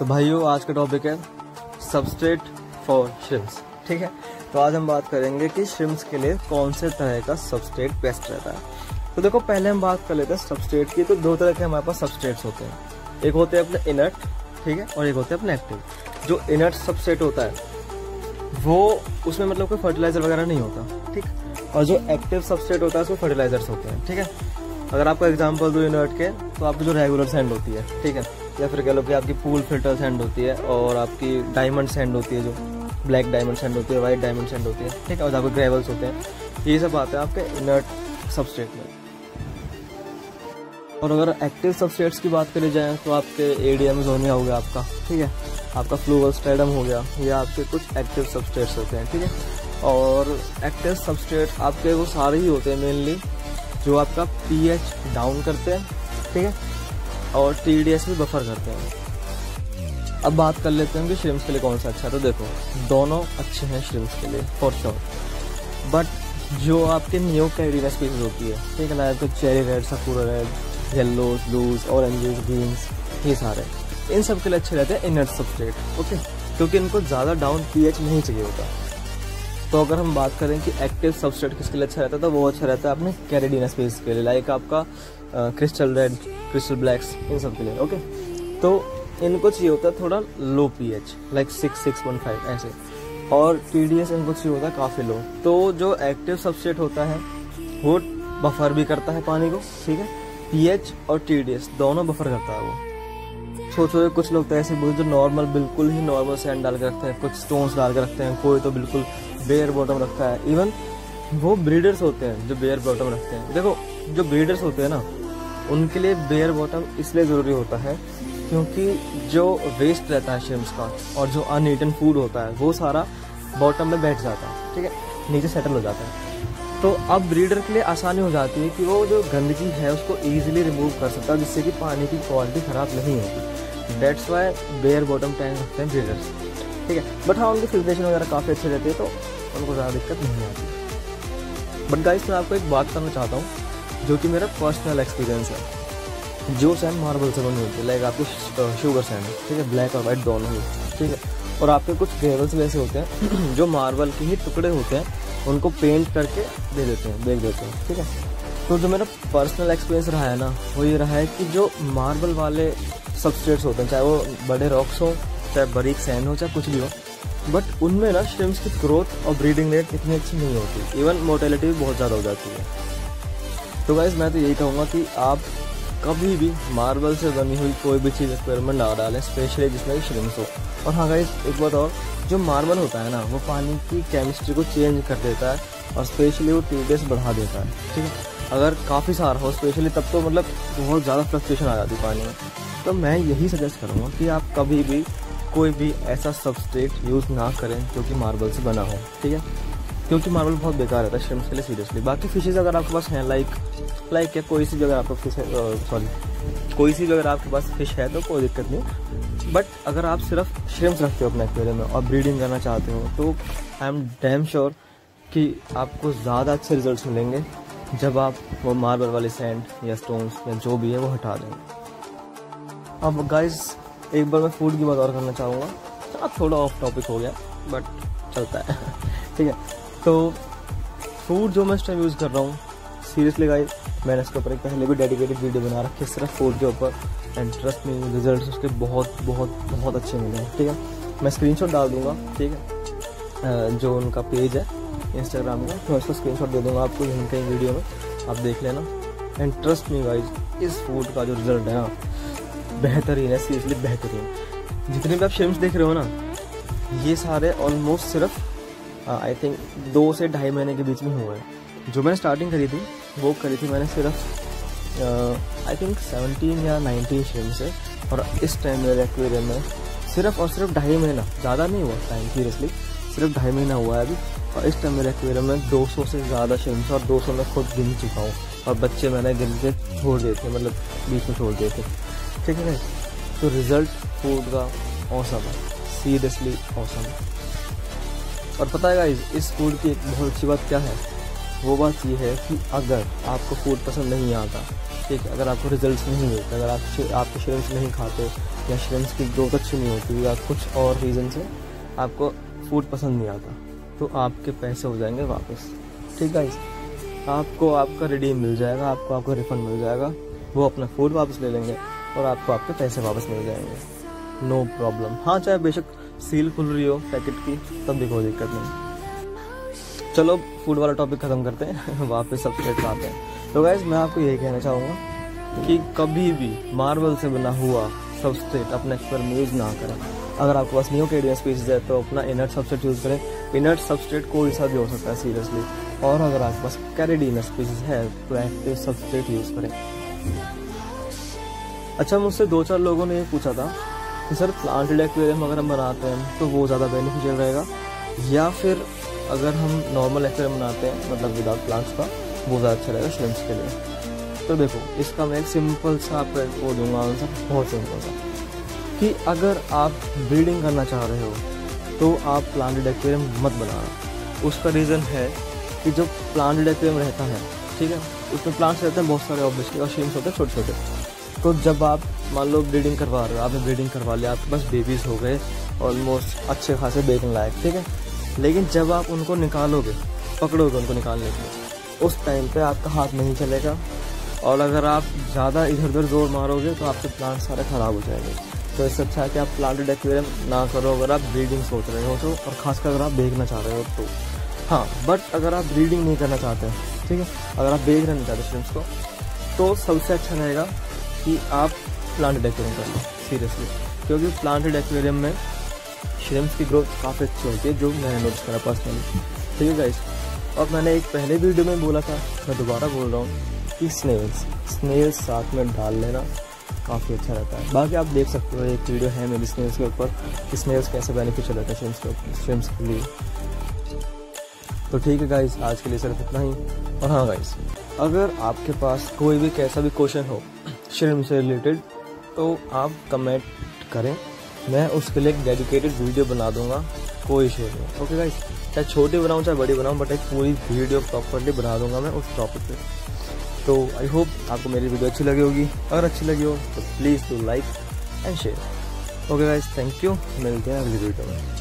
तो भाइयों आज का टॉपिक है सबस्ट्रेट फॉर श्रिम्प्स। ठीक है, तो आज हम बात करेंगे कि श्रिम्प्स के लिए कौन से तरह का सबस्ट्रेट बेस्ट रहता है। तो देखो पहले हम बात कर लेते हैं सबस्ट्रेट की। तो दो तरह के हमारे पास सबस्ट्रेट्स होते हैं, एक होते हैं अपने इनर्ट, ठीक है, और एक होते हैं अपने एक्टिव। जो इनर्ट सबस्ट्रेट होता है वो उसमें मतलब कोई फर्टिलाइजर वगैरह नहीं होता, ठीक। और जो एक्टिव सबस्ट्रेट होता है उसमें फर्टिलाइजर्स होते हैं, ठीक है। अगर आपको एग्जांपल दो इनर्ट के, तो आपकी जो रेगुलर सैंड होती है, ठीक है, या फिर कह लो कि आपकी पूल फिल्टर सैंड होती है, और आपकी डायमंड सैंड होती है, जो ब्लैक डायमंड सैंड होती है, वाइट डायमंड सैंड होती है, ठीक है, और आपके ग्रेवल्स होते हैं, ये सब आते हैं आपके इनर्ट सबस्ट्रेट में। और अगर एक्टिव सबस्ट्रेट्स की बात करी जाए तो आपके एडियम जोनिया हो गया आपका, ठीक है, आपका फ्लूवोस्ट्रेडम हो गया, ये आपके कुछ एक्टिव सबस्ट्रेट्स होते हैं, ठीक है। और एक्टिव सबस्ट्रेट आपके वो सारे ही होते हैं मेनली जो आपका पीएच डाउन करते हैं, ठीक है, और टीडीएस भी बफर करते हैं। अब बात कर लेते हैं कि श्रिम्प्स के लिए कौन सा अच्छा है। तो देखो दोनों अच्छे हैं श्रिम्प्स के लिए फॉर श्योर, बट जो आपके न्यू कैरियर स्पीसीज होती है, ठीक है, like cherry red, sakura red, yellows, blues, oranges, greens, ये सारे इन सब के लिए अच्छे रहते हैं इनर्ट सबस्ट्रेट, ओके, क्योंकि इनको ज़्यादा डाउन पीएच नहीं चाहिए होता। तो अगर हम बात करें कि एक्टिव सबस्ट्रेट किसके लिए अच्छा रहता है, तो वो अच्छा रहता है अपने कैरेडिना स्पीसीज के लिए, लाइक आपका क्रिस्टल रेड, क्रिस्टल ब्लैक्स, इन सब के लिए, ओके। तो इनको चाहिए होता है थोड़ा लो पीएच, लाइक 6.5 ऐसे, और टीडीएस इनको चाहिए होता है काफ़ी लो। तो जो एक्टिव सबस्ट्रेट होता है वो बफर भी करता है पानी को, ठीक है, पीएच और टीडीएस दोनों बफर करता है वो। सोचो कुछ लोग तो ऐसे बोलते जो नॉर्मल बिल्कुल ही नॉर्मल सैंड डाल के रखते हैं, कुछ स्टोन्स डाल के रखते हैं, कोई तो बिल्कुल बेयर बॉटम रखता है। इवन वो ब्रीडर्स होते हैं जो बेयर बॉटम रखते हैं। देखो जो ब्रीडर्स होते हैं ना, उनके लिए बेयर बॉटम इसलिए ज़रूरी होता है क्योंकि जो वेस्ट रहता है श्रिम्प्स का और जो अनईटन फूड होता है वो सारा बॉटम में बैठ जाता है, ठीक है, नीचे सेटल हो जाता है। तो अब ब्रीडर के लिए आसानी हो जाती है कि वो जो गंदगी है उसको ईजिली रिमूव कर सकता है, जिससे कि पानी की क्वालिटी ख़राब नहीं होती। That's why bare bottom tank रखते हैं ब्रीडर्स, ठीक है। बट हाँ, उनकी फिल्ट्रेशन वगैरह काफ़ी अच्छी रहती है, तो उनको ज़्यादा दिक्कत नहीं आती। बट गाइस मैं आपको एक बात करना चाहता हूँ जो कि मेरा पर्सनल एक्सपीरियंस है। जो सैंड मार्बल से बनी होती है, लाइक आपकी शुगर सैंड, ठीक है, ब्लैक और वाइट दोनों ही, ठीक है, और आपके कुछ ग्रेवल्स वैसे होते हैं जो मार्बल के ही टुकड़े होते हैं, उनको पेंट करके दे देते हैं, बेच देते हैं, ठीक है। तो जो मेरा पर्सनल एक्सपीरियंस रहा है ना, वो ये रहा है कि जो मार्बल वाले सबस्ट्रेट्स होते हैं, चाहे वो बड़े रॉक्स हो, चाहे बारीक सैंड हो, चाहे कुछ भी हो, बट उनमें ना श्रिम्प्स की ग्रोथ और ब्रीडिंग रेट इतनी अच्छी नहीं होती, इवन मोर्टेलिटी भी बहुत ज़्यादा हो जाती है। तो गाइस मैं तो यही कहूँगा कि आप कभी भी मार्बल से बनी हुई कोई भी चीज़ एक्सपेरिमेंट ना डालें, स्पेशली जिसमें श्रिम्प्स हो। और हाँ गाइस एक बात और, जो मार्बल होता है ना वो पानी की केमिस्ट्री को चेंज कर देता है, और स्पेशली वो टीडीएस बढ़ा देता है, ठीक है। अगर काफ़ी सारा हो स्पेशली, तब तो मतलब बहुत ज़्यादा फ्लक्चुएशन आ जाती है पानी में। तो मैं यही सजेस्ट करूँगा कि आप कभी भी कोई भी ऐसा सबस्ट्रेट यूज़ ना करें जो कि मार्बल से बना हो, ठीक है, क्योंकि मार्बल बहुत बेकार रहता है श्रिम्प्स के लिए सीरियसली। बाकी फिशेज़ अगर आपके पास हैं, लाइक या कोई सी भी अगर आपका फिश है, कोई सी भी अगर आपके पास फिश है तो कोई दिक्कत नहीं। बट अगर आप सिर्फ श्रिम्प्स रखते हो अपने एक्वेरियम में और ब्रीडिंग करना चाहते हो, तो आई एम डैम श्योर कि आपको ज़्यादा अच्छे रिजल्ट्स मिलेंगे जब आप वो मार्बल वाली सैंड या स्टोन्स या जो भी है वो हटा देंगे। अब गाइस एक बार मैं फूड की बात और करना चाहूँगा, थोड़ा ऑफ टॉपिक हो गया बट चलता है ठीक है। तो फूड जो मैं इस टाइम यूज़ कर रहा हूँ, सीरियसली गाइस मैंने इसके ऊपर एक पहले भी डेडिकेटेड वीडियो बना रखी है सिर्फ फूड के ऊपर, एंड ट्रस्ट मी रिजल्ट्स उसके बहुत बहुत बहुत अच्छे मिले हैं, ठीक है। मैं स्क्रीनशॉट डाल दूँगा, ठीक है, जो उनका पेज है इंस्टाग्राम का, मैं उसका स्क्रीनशॉट दे दूँगा आपको यहीं कहीं वीडियो में, आप देख लेना। एंड ट्रस्ट मी गाइस इस फूड का जो रिजल्ट है ना बेहतरीन है, सीरियसली बेहतरीन। जितने भी आप श्रिम्प्स देख रहे हो ना, ये सारे ऑलमोस्ट सिर्फ आई थिंक 2 से ढाई महीने के बीच में हुए हैं। जो मैंने स्टार्टिंग करी थी वो करी थी मैंने सिर्फ आई थिंक 17 या 19 श्रिम्प्स है, और इस टाइम मेरे एक्वेरियम में सिर्फ और सिर्फ ढाई महीना, ज़्यादा नहीं हुआ टाइम, सीरियसली सिर्फ ढाई महीना हुआ है अभी, और इस टाइम मेरे एक्वेरियम में 200 से ज़्यादा श्रिम्प्स, और 200 मैं खुद गिन चुका हूँ, और बच्चे मैंने गिन के छोड़ दिए थे, मतलब बीच में छोड़ दिए थे, ठीक है। तो रिज़ल्ट फूड का औसम है, सीरियसली औसम है। और पता है गाइस इस फूड की एक बहुत अच्छी बात क्या है, वो बात ये है कि अगर आपको फूड पसंद नहीं आता ठीक है। अगर आपको रिजल्ट्स नहीं मिलते, अगर आपके श्रिम्प्स नहीं खाते या श्रिम्प्स की ग्रोथ अच्छी नहीं होती या कुछ और रीज़न से आपको फूड पसंद नहीं आता, तो आपके पैसे हो जाएंगे वापस। ठीक है, आपको आपका रिडीम मिल जाएगा, आपको आपका रिफंड मिल जाएगा, वो अपना फूड वापस ले लेंगे और आपको आपके पैसे वापस मिल जाएंगे, नो प्रॉब्लम। हाँ, चाहे बेशक सील खुल रही हो पैकेट की, तब भी कोई दिक्कत नहीं। चलो फूड वाला टॉपिक ख़त्म करते हैं, वापस सबस्ट्रेट पे आते हैं। तो गाइस मैं आपको यही कहना चाहूँगा कि कभी भी मार्बल से बना हुआ सबस्ट्रेट अपने एक्सपेरिमेंट में यूज़ ना करें। अगर आपके पास नियोकैरिडिया स्पीशीज है तो अपना इनर्ट सबस्ट्रेट यूज़ करें। इनर्ट सबस्ट्रेट कोई सा भी हो सकता है सीरियसली। और अगर आपके पास कैरिडिना स्पीशीज है तो एक्टिव सबस्ट्रेट यूज़ करें। अच्छा, मुझसे 2-4 लोगों ने ये पूछा था कि सर प्लांटेड एक्वेरियम अगर हम बनाते हैं तो वो ज़्यादा बेनिफिशियल रहेगा, या फिर अगर हम नॉर्मल एक्वेरियम बनाते हैं मतलब विदाउट प्लांट्स का, वो ज़्यादा अच्छा रहेगा श्रिम्प्स के लिए। तो देखो, इसका मैं एक सिंपल सा आपको वो दूंगा आंसर, बहुत सिंपल सा, कि अगर आप ब्रीडिंग करना चाह रहे हो तो आप प्लांटेड एक्वेरियम मत बनाना। उसका रीज़न है कि जो प्लांटेड एक्वेरियम रहता है, ठीक है, उसमें प्लांट्स रहते हैं बहुत सारे ऑब्वियसली, और श्रिम्प्स होते हैं छोटे छोटे। तो जब आप मान लो ब्रीडिंग करवा रहे हो, आपने ब्रीडिंग करवा लिया, आपके पास बेबीज़ हो गए ऑलमोस्ट अच्छे खासे बेचने लायक, ठीक है, लेकिन जब आप उनको निकालोगे, पकड़ोगे उनको निकालने के लिए, उस टाइम पे आपका हाथ नहीं चलेगा, और अगर आप ज़्यादा इधर उधर जोर मारोगे तो आपके प्लांट सारे ख़राब हो जाएंगे। तो इससे अच्छा है कि आप प्लांटेड एक्वेरियम ना करो अगर आप ब्रीडिंग सोच रहे हो तो, और ख़ासकर अगर आप बेचना चाह रहे हो तो। हाँ, बट अगर आप ब्रीडिंग नहीं करना चाहते, ठीक है, अगर आप बेचना नहीं चाहते श्रिम्प्स को, तो सबसे अच्छा रहेगा कि आप प्लांटेड एक्वेरियम कर लो सीरियसली, क्योंकि प्लांटेड एक्वेरियम में श्रिम्प्स की ग्रोथ काफ़ी अच्छी होती है, जो मैंने नोटिस करा पर्सनली। ठीक है गाइस, और मैंने एक पहले वीडियो में बोला था, मैं दोबारा बोल रहा हूँ कि स्नेल्स साथ में डाल लेना काफ़ी अच्छा रहता है। बाकी आप देख सकते हो, एक वीडियो है मेरी स्नेल्स के ऊपर, स्नेल्स कैसे बेनिफिशियल रहता है श्रिम्प्स के लिए। तो ठीक है गाइस, आज के लिए सिर्फ इतना ही। और हाँ गाइस, अगर आपके पास कोई भी कैसा भी क्वेश्चन हो श्रिम्प से रिलेटेड, तो आप कमेंट करें, मैं उसके लिए एक डेडिकेटेड वीडियो बना दूंगा, कोई इशू नहीं। ओके गाइस, चाहे छोटी बनाऊँ चाहे बड़ी बनाऊँ, बट एक पूरी वीडियो प्रॉपरली बना दूंगा मैं उस टॉपिक पे। तो आई होप आपको मेरी वीडियो अच्छी लगी होगी। अगर अच्छी लगी हो तो please do like and share. Okay guys, thank you, मिलते हैं अगली वीडियो में।